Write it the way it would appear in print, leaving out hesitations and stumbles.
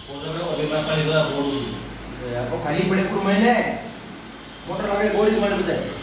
खाली पड़े पूरे महीने मोटर लगा गोली मार देते